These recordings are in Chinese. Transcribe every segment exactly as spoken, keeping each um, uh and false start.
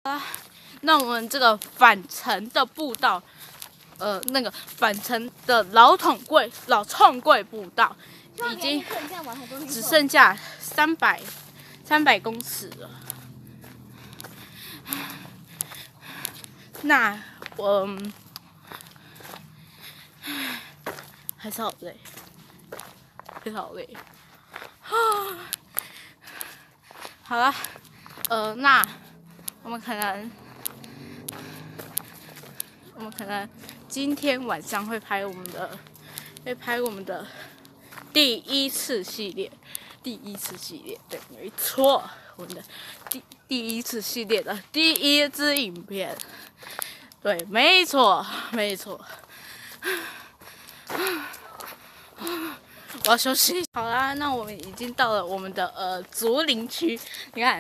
啊，那我们这个返程的步道，呃，那个返程的老桶柜、老冲柜步道，已经只剩下三百三百公尺了。那我、嗯、还是好累，还是好累。好了，呃，那我们可能，我们可能今天晚上会拍我们的，会拍我们的第一次系列，第一次系列，对，没错，我们的第第一次系列的第一支影片，对，没错，没错。我要休息。好啦，那我们已经到了我们的呃竹林区，你看，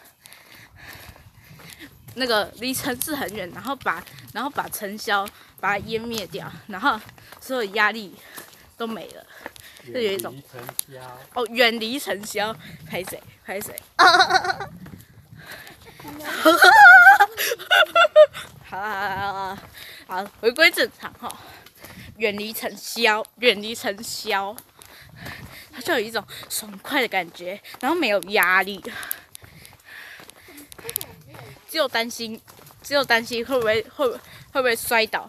那个离城市很远，然后把然后把尘嚣把它湮灭掉，然后所有压力都没了，就有一种哦远离尘嚣，拍谁拍谁。好啦好好，回归正常哈，远离尘嚣，远离尘嚣。它就有一种爽快的感觉，然后没有压力，只有担心，只有担心会不会会会不会摔倒。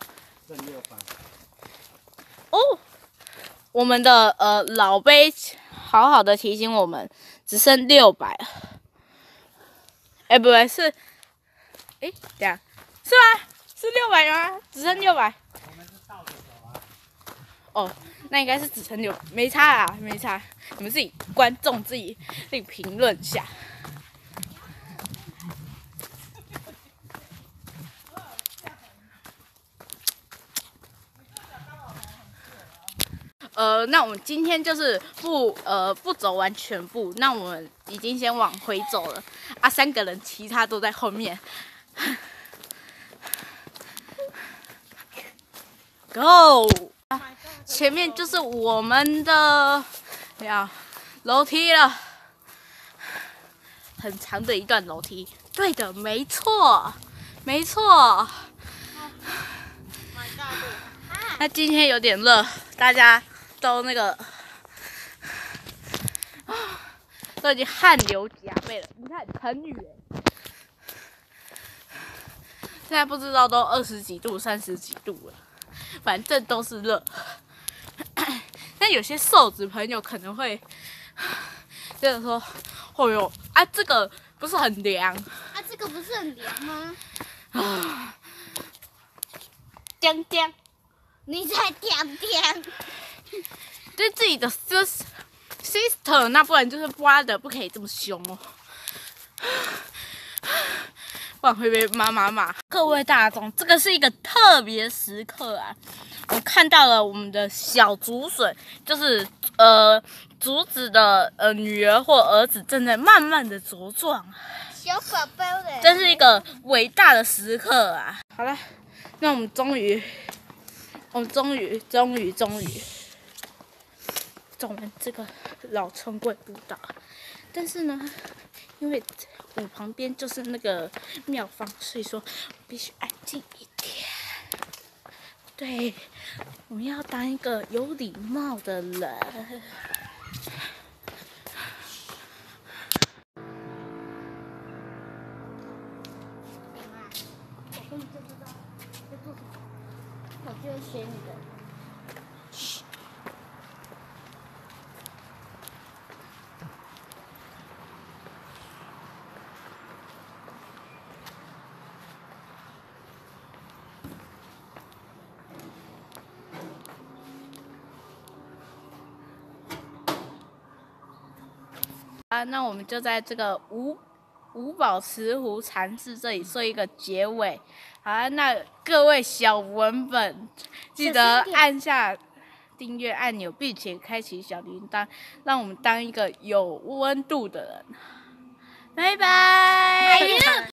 哦，我们的呃老杯好好的提醒我们，只剩六百。哎，不对，是，哎，等下，是吗？是六百吗？只剩六百。我们是倒着走啊。哦。那应该是只剩六，没差啊，没差。你们自己观众自己自己评论一下。呃，那我们今天就是不呃不走完全部，那我们已经先往回走了啊，三个人，其他都在后面。Go！ 前面就是我们的呀楼梯了，很长的一段楼梯。对的，没错，没错。那今天有点热，大家都那个都已经汗流浃背了。你看成语，现在不知道都二十几度、三十几度了，反正都是热。但有些瘦子朋友可能会就是说：“哦哟，啊，这个不是很凉？ 啊，这个不是很凉吗？” 啊，讲讲， 你才讲讲， 对自己的 sister， 那不然就是 brother， 不可以这么凶哦，不然会被妈妈骂。各位大众，这个是一个特别时刻啊！我看到了我们的小竹笋，就是呃竹子的呃女儿或儿子正在慢慢的茁壮， 小宝宝的， 真是一个伟大的时刻啊！好了，那我们终于，我们终于终于终于走完这个老冲柜步道，但是呢，因为我旁边就是那个庙方，所以说必须安静一点。对，我们要当一个有礼貌的人。 我根本就不知道在做什么，我就学你的。 啊，那我们就在这个五五宝石湖禅寺这里做一个结尾。好啊，那各位小文本，记得按下订阅按钮，并且开启小铃铛，让我们当一个有温度的人。拜拜。